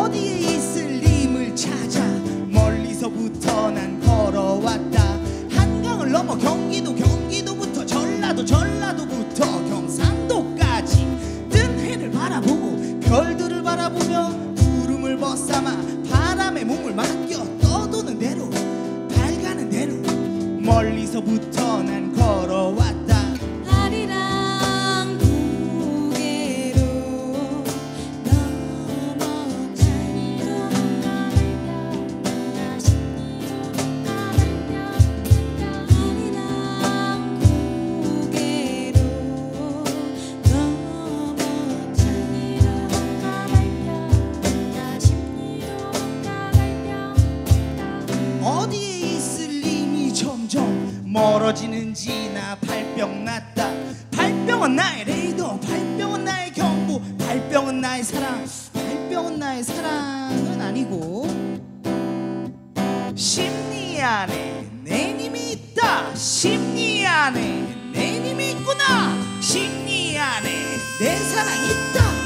어디에 있을 님을 찾아 멀리서부터 난 걸어왔다. 한강을 넘어 경기도부터 전라도부터 경상도까지 뜬 해를 바라보고 별들을 바라보며 구름을 벗삼아 바람에 몸을 맡겨 떠도는 대로 밝아는 대로 멀리서부터 난 걸어왔다. 아리랑 고개로 어디에 있을 님이 점점 멀어지는지 나 발병 났다. 발병은 나의 레이더, 발병은 나의 경보, 발병은 나의 사랑, 발병은 나의 사랑은 아니고 심리 안에 내 님이 있다. 심리 안에 내 님이 있구나. 심리 안에 내 사랑이 있다.